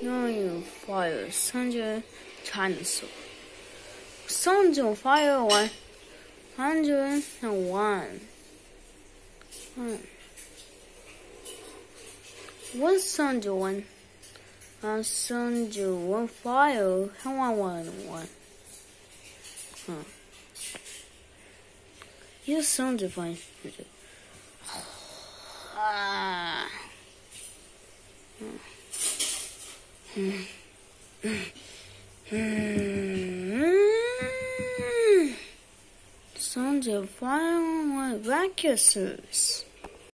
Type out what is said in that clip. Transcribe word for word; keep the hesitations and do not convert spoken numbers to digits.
Nine fire, hundred dinosaur. Hundred fire, one hundred and one. Hmm. What's hundred one? A hundred one fire, and one one one. Huh. You hundred fine. Ah. Hmm. Hmm. Sounds of fire vacuum.